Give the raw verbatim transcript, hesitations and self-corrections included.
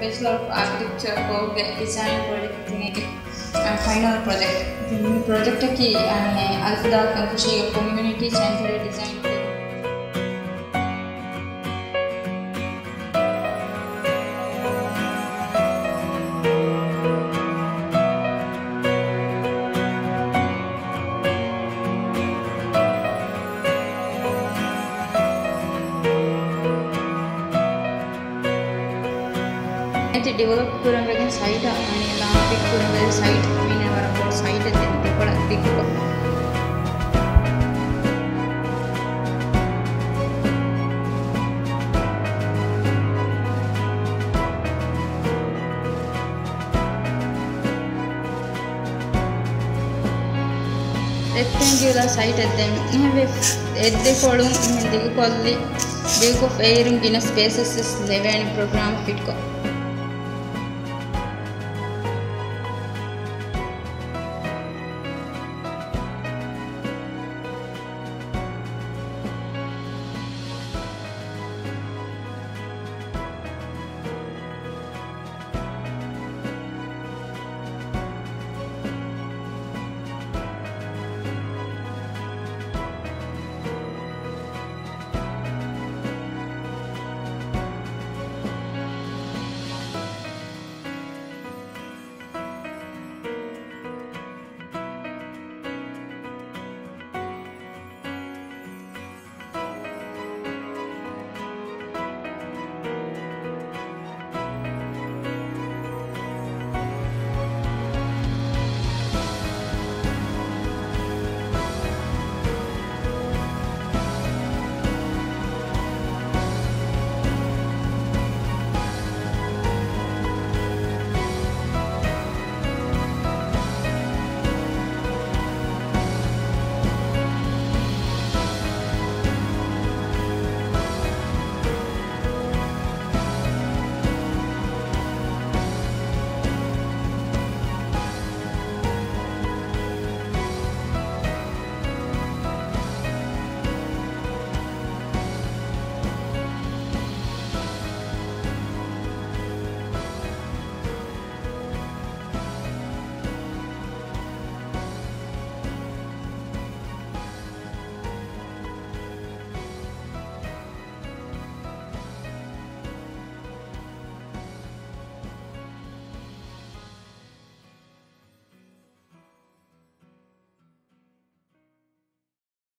Bachelor of Architecture को design project and final project. The project की अल्फदा कंकुशी community center design. Develop kurang bagian site ani lantik kurang bagian site ini orang site itu pada tiga. Rectangular site itu ini edde kolum ini tiga kolli tiga fairing gina spaces is level program fit ko.